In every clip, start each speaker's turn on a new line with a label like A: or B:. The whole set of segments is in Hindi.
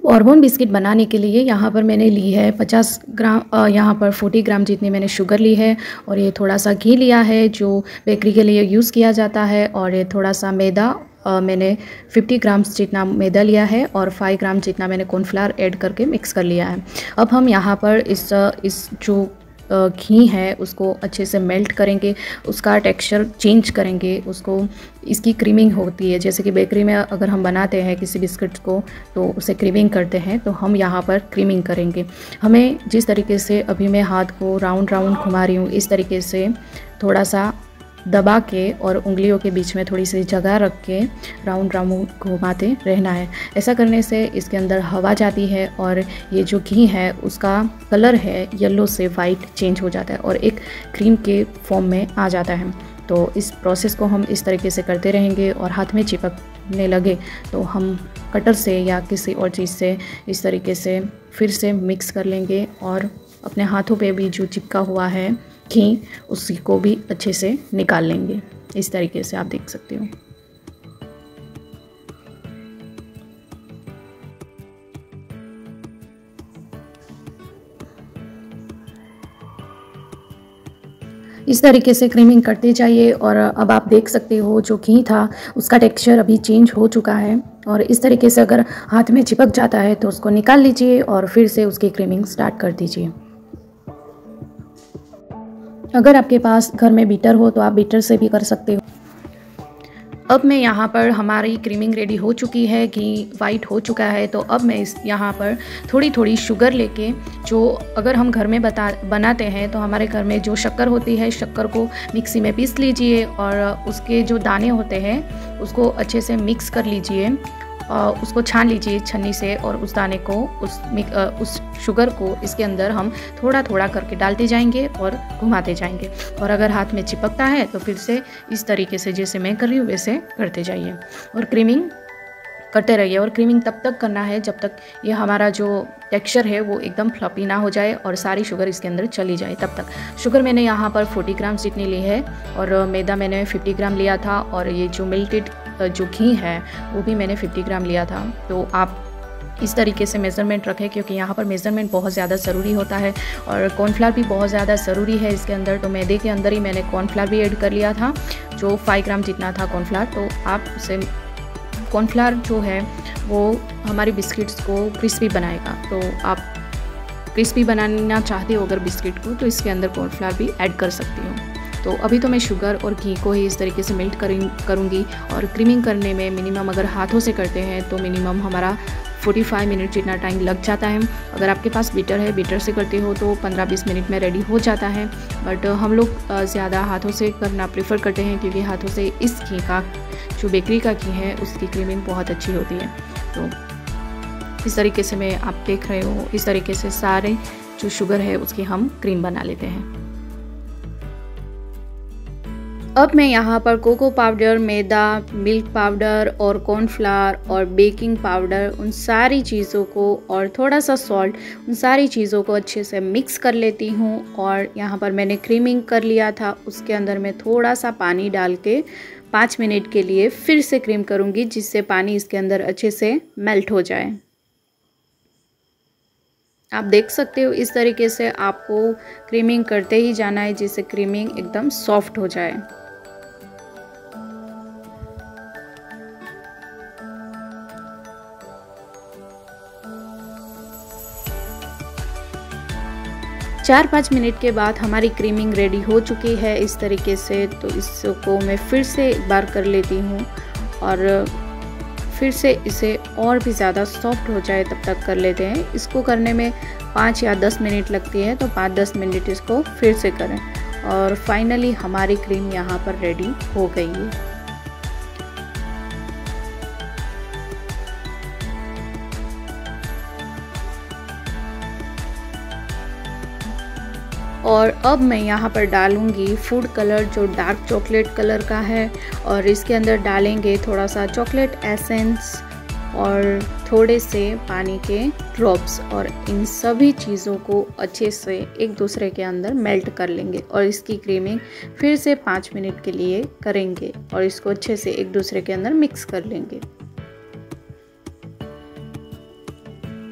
A: ऑरबोन बिस्किट बनाने के लिए यहाँ पर मैंने ली है 50 ग्राम, यहाँ पर 40 ग्राम जितनी मैंने शुगर ली है और ये थोड़ा सा घी लिया है जो बेकरी के लिए यूज़ किया जाता है, और ये थोड़ा सा मैदा, मैंने 50 ग्राम्स जितना मैदा लिया है और 5 ग्राम जितना मैंने कॉर्नफ्लावर ऐड करके मिक्स कर लिया है। अब हम यहाँ पर इस जो घी है उसको अच्छे से मेल्ट करेंगे, उसका टेक्सचर चेंज करेंगे, उसको इसकी क्रीमिंग होती है। जैसे कि बेकरी में अगर हम बनाते हैं किसी बिस्किट को तो उसे क्रीमिंग करते हैं, तो हम यहाँ पर क्रीमिंग करेंगे। हमें जिस तरीके से अभी मैं हाथ को राउंड राउंड घुमा रही हूँ, इस तरीके से थोड़ा सा दबा के और उंगलियों के बीच में थोड़ी सी जगह रख के राउंड राउंड घुमाते रहना है। ऐसा करने से इसके अंदर हवा जाती है और ये जो घी है उसका कलर है येलो से वाइट चेंज हो जाता है और एक क्रीम के फॉर्म में आ जाता है। तो इस प्रोसेस को हम इस तरीके से करते रहेंगे और हाथ में चिपकने लगे तो हम कटर से या किसी और चीज़ से इस तरीके से फिर से मिक्स कर लेंगे और अपने हाथों पे भी जो चिपका हुआ है घी उसी को भी अच्छे से निकाल लेंगे। इस तरीके से आप देख सकते हो। इस तरीके से क्रीमिंग करते जाइए और अब आप देख सकते हो जो घी था उसका टेक्सचर अभी चेंज हो चुका है। और इस तरीके से अगर हाथ में चिपक जाता है तो उसको निकाल लीजिए और फिर से उसकी क्रीमिंग स्टार्ट कर दीजिए। अगर आपके पास घर में बीटर हो तो आप बीटर से भी कर सकते हो। अब मैं यहाँ पर हमारी क्रीमिंग रेडी हो चुकी है, घी वाइट हो चुका है, तो अब मैं यहाँ पर थोड़ी थोड़ी शुगर लेके, जो अगर हम घर में बनाते हैं तो हमारे घर में जो शक्कर होती है, शक्कर को मिक्सी में पीस लीजिए और उसके जो दाने होते हैं उसको अच्छे से मिक्स कर लीजिए, उसको छान लीजिए छन्नी से और उस दाने को उस शुगर को इसके अंदर हम थोड़ा थोड़ा करके डालते जाएंगे और घुमाते जाएंगे। और अगर हाथ में चिपकता है तो फिर से इस तरीके से जैसे मैं कर रही हूँ वैसे करते जाइए और क्रीमिंग करते रहिए। और क्रीमिंग तब तक करना है जब तक ये हमारा जो टेक्सचर है वो एकदम फ्लफी ना हो जाए और सारी शुगर इसके अंदर चली जाए तब तक। शुगर मैंने यहाँ पर 40 ग्राम जितनी ली है और मैदा मैंने 50 ग्राम लिया था और ये जो मेल्टेड जो घी है वो भी मैंने 50 ग्राम लिया था। तो आप इस तरीके से मेज़रमेंट रखें क्योंकि यहाँ पर मेज़रमेंट बहुत ज़्यादा ज़रूरी होता है और कॉर्नफ्लावर भी बहुत ज़्यादा ज़रूरी है इसके अंदर। तो मैदे के अंदर ही मैंने कॉर्नफ्लावर भी ऐड कर लिया था जो 5 ग्राम जितना था कॉर्नफ्लावर। तो आप उसे कॉर्नफ्लावर जो है वो हमारी बिस्किट्स को क्रिस्पी बनाएगा। तो आप क्रिस्पी बनाना चाहते हो अगर बिस्किट को तो इसके अंदर कॉर्नफ्लावर भी ऐड कर सकती हो। तो अभी तो मैं शुगर और घी को ही इस तरीके से मेल्ट करूँगी और क्रीमिंग करने में मिनिमम अगर हाथों से करते हैं तो मिनिमम हमारा 45 मिनट जितना टाइम लग जाता है। अगर आपके पास बीटर है, बीटर से करते हो तो 15-20 मिनट में रेडी हो जाता है। बट हम लोग ज़्यादा हाथों से करना प्रेफर करते हैं क्योंकि हाथों से इस घी का जो बेकरी का घी है उसकी क्रीमिंग बहुत अच्छी होती है। तो इस तरीके से मैं आप देख रहे हो, इस तरीके से सारे जो शुगर है उसकी हम क्रीम बना लेते हैं। अब मैं यहाँ पर कोको पाउडर, मैदा, मिल्क पाउडर और कॉर्नफ्लावर और बेकिंग पाउडर, उन सारी चीज़ों को और थोड़ा सा सॉल्ट, उन सारी चीज़ों को अच्छे से मिक्स कर लेती हूँ। और यहाँ पर मैंने क्रीमिंग कर लिया था, उसके अंदर मैं थोड़ा सा पानी डाल के 5 मिनट के लिए फिर से क्रीम करूँगी जिससे पानी इसके अंदर अच्छे से मेल्ट हो जाए। आप देख सकते हो इस तरीके से आपको क्रीमिंग करते ही जाना है जिससे क्रीमिंग एकदम सॉफ्ट हो जाए। चार 5 मिनट के बाद हमारी क्रीमिंग रेडी हो चुकी है इस तरीके से। तो इसको मैं फिर से एक बार कर लेती हूँ और फिर से इसे और भी ज़्यादा सॉफ्ट हो जाए तब तक कर लेते हैं। इसको करने में 5 या 10 मिनट लगती है तो 5-10 मिनट इसको फिर से करें और फाइनली हमारी क्रीम यहाँ पर रेडी हो गई है। और अब मैं यहाँ पर डालूँगी फूड कलर जो डार्क चॉकलेट कलर का है और इसके अंदर डालेंगे थोड़ा सा चॉकलेट एसेंस और थोड़े से पानी के ड्रॉप्स और इन सभी चीज़ों को अच्छे से एक दूसरे के अंदर मेल्ट कर लेंगे और इसकी क्रीमिंग फिर से 5 मिनट के लिए करेंगे और इसको अच्छे से एक दूसरे के अंदर मिक्स कर लेंगे।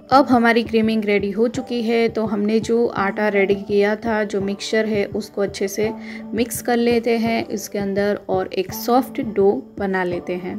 A: अब हमारी क्रीमिंग रेडी हो चुकी है, तो हमने जो आटा रेडी किया था, जो मिक्सचर है, उसको अच्छे से मिक्स कर लेते हैं इसके अंदर और एक सॉफ्ट डो बना लेते हैं।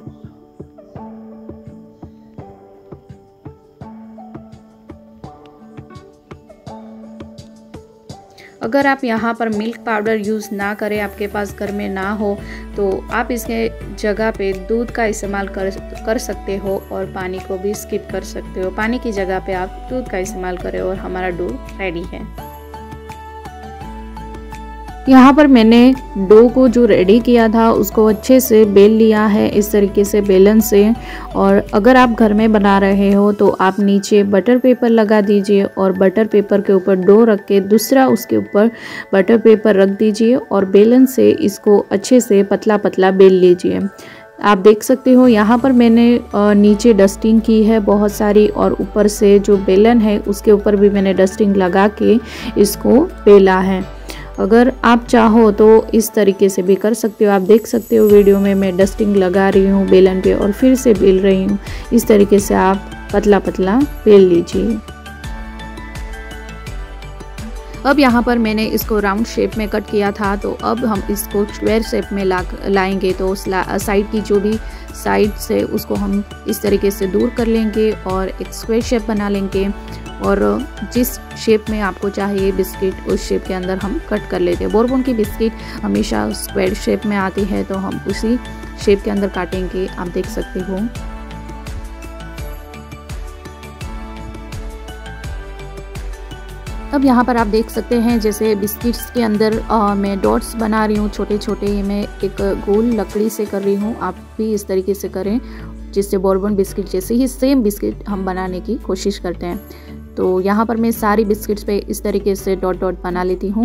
A: अगर आप यहाँ पर मिल्क पाउडर यूज़ ना करें, आपके पास घर में ना हो, तो आप इसके जगह पे दूध का इस्तेमाल कर सकते हो और पानी को भी स्किप कर सकते हो। पानी की जगह पे आप दूध का इस्तेमाल करें और हमारा डो रेडी है। यहाँ पर मैंने डो को जो रेडी किया था उसको अच्छे से बेल लिया है इस तरीके से बेलन से। और अगर आप घर में बना रहे हो तो आप नीचे बटर पेपर लगा दीजिए और बटर पेपर के ऊपर डो रख के दूसरा उसके ऊपर बटर पेपर रख दीजिए और बेलन से इसको अच्छे से पतला पतला बेल लीजिए। आप देख सकते हो यहाँ पर मैंने नीचे डस्टिंग की है बहुत सारी और ऊपर से जो बेलन है उसके ऊपर भी मैंने डस्टिंग लगा के इसको बेला है। अगर आप चाहो तो इस तरीके से भी कर सकते हो। आप देख सकते हो वीडियो में मैं डस्टिंग लगा रही हूँ बेलन पे और फिर से बेल रही हूँ। इस तरीके से आप पतला पतला बेल लीजिए। अब यहाँ पर मैंने इसको राउंड शेप में कट किया था, तो अब हम इसको स्क्वायर शेप में लाएंगे। तो साइड की जो भी साइड से उसको हम इस तरीके से दूर कर लेंगे और एक स्क्वायर शेप बना लेंगे और जिस शेप में आपको चाहिए बिस्किट उस शेप के अंदर हम कट कर लेते हैं। बोरबॉन की बिस्किट हमेशा स्क्वायर शेप में आती है, तो हम उसी शेप के अंदर काटेंगे। आप देख सकते हो। अब यहाँ पर आप देख सकते हैं जैसे बिस्किट्स के अंदर मैं डॉट्स बना रही हूँ छोटे छोटे। ये मैं एक गोल लकड़ी से कर रही हूँ, आप भी इस तरीके से करें जिससे बोरबॉन बिस्किट जैसे ही सेम बिस्किट हम बनाने की कोशिश करते हैं। तो यहाँ पर मैं सारी बिस्किट्स पे इस तरीके से डॉट डॉट बना लेती हूँ।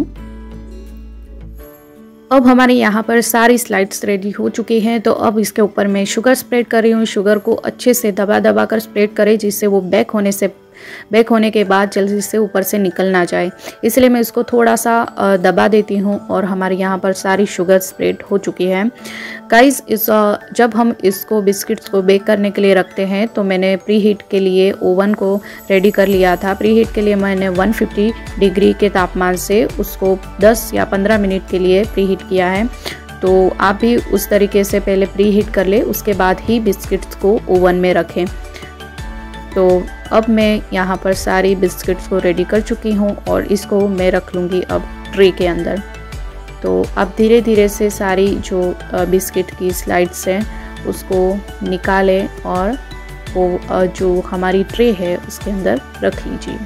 A: अब हमारे यहाँ पर सारी स्लाइड्स रेडी हो चुकी हैं, तो अब इसके ऊपर मैं शुगर स्प्रेड कर रही हूँ। शुगर को अच्छे से दबा दबा कर स्प्रेड करें जिससे वो बेक होने के बाद जल्दी से ऊपर से निकल ना जाए, इसलिए मैं इसको थोड़ा सा दबा देती हूँ। और हमारे यहाँ पर सारी शुगर स्प्रेड हो चुकी है। गाइस जब हम इसको बिस्किट्स को बेक करने के लिए रखते हैं तो मैंने प्री हीट के लिए ओवन को रेडी कर लिया था। प्री हीट के लिए मैंने 150 डिग्री के तापमान से उसको 10 या 15 मिनट के लिए प्री हीट किया है। तो आप भी उस तरीके से पहले प्री हीट कर ले, उसके बाद ही बिस्किट्स को ओवन में रखें। तो अब मैं यहाँ पर सारी बिस्किट्स को रेडी कर चुकी हूँ और इसको मैं रख लूँगी अब ट्रे के अंदर। तो अब धीरे धीरे से सारी जो बिस्किट की स्लाइड्स हैं उसको निकालें और वो जो हमारी ट्रे है उसके अंदर रख लीजिए।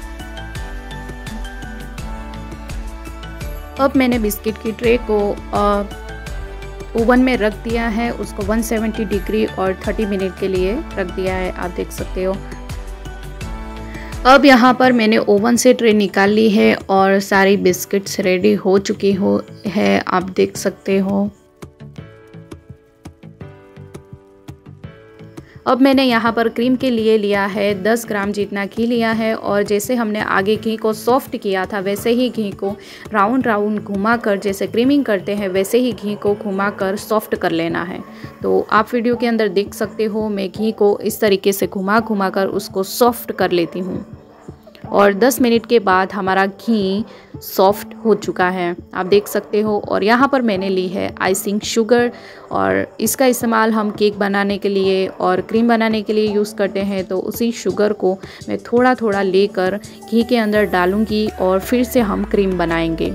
A: अब मैंने बिस्किट की ट्रे को ओवन में रख दिया है, उसको 170 डिग्री और 30 मिनट के लिए रख दिया है। आप देख सकते हो। अब यहाँ पर मैंने ओवन से ट्रे निकाल ली है और सारी बिस्किट्स रेडी हो चुकी है। आप देख सकते हो। अब मैंने यहाँ पर क्रीम के लिए लिया है 10 ग्राम जितना घी लिया है और जैसे हमने आगे घी को सॉफ्ट किया था वैसे ही घी को राउंड राउंड घुमाकर, जैसे क्रीमिंग करते हैं वैसे ही घी को घुमाकर सॉफ्ट कर लेना है। तो आप वीडियो के अंदर देख सकते हो मैं घी को इस तरीके से घुमा कर उसको सॉफ्ट कर लेती हूँ और 10 मिनट के बाद हमारा घी सॉफ्ट हो चुका है, आप देख सकते हो। और यहाँ पर मैंने ली है आइसिंग शुगर और इसका इस्तेमाल हम केक बनाने के लिए और क्रीम बनाने के लिए यूज़ करते हैं। तो उसी शुगर को मैं थोड़ा थोड़ा लेकर घी के अंदर डालूँगी और फिर से हम क्रीम बनाएंगे।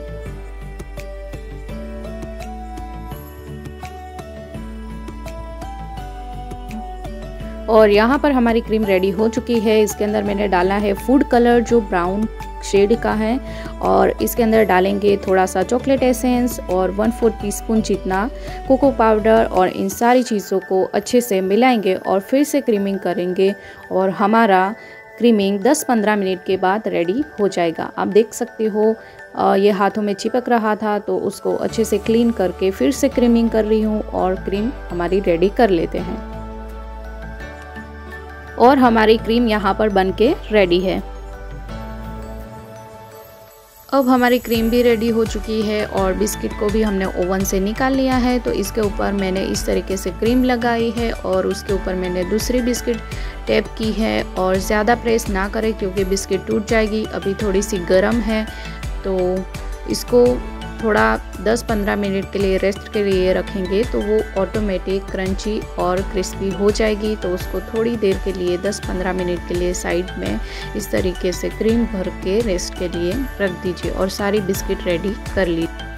A: और यहाँ पर हमारी क्रीम रेडी हो चुकी है। इसके अंदर मैंने डाला है फूड कलर जो ब्राउन शेड का है और इसके अंदर डालेंगे थोड़ा सा चॉकलेट एसेंस और 1/4 टीस्पून जितना कोको पाउडर और इन सारी चीज़ों को अच्छे से मिलाएंगे और फिर से क्रीमिंग करेंगे और हमारा क्रीमिंग 10-15 मिनट के बाद रेडी हो जाएगा। आप देख सकते हो ये हाथों में चिपक रहा था तो उसको अच्छे से क्लीन करके फिर से क्रीमिंग कर रही हूँ और क्रीम हमारी रेडी कर लेते हैं। और हमारी क्रीम यहाँ पर बनके रेडी है। अब हमारी क्रीम भी रेडी हो चुकी है और बिस्किट को भी हमने ओवन से निकाल लिया है। तो इसके ऊपर मैंने इस तरीके से क्रीम लगाई है और उसके ऊपर मैंने दूसरी बिस्किट टैप की है। और ज़्यादा प्रेस ना करें क्योंकि बिस्किट टूट जाएगी। अभी थोड़ी सी गर्म है तो इसको थोड़ा 10-15 मिनट के लिए रेस्ट के लिए रखेंगे तो वो ऑटोमेटिक क्रंची और क्रिस्पी हो जाएगी। तो उसको थोड़ी देर के लिए 10-15 मिनट के लिए साइड में इस तरीके से क्रीम भर के रेस्ट के लिए रख दीजिए और सारी बिस्किट रेडी कर लीजिए।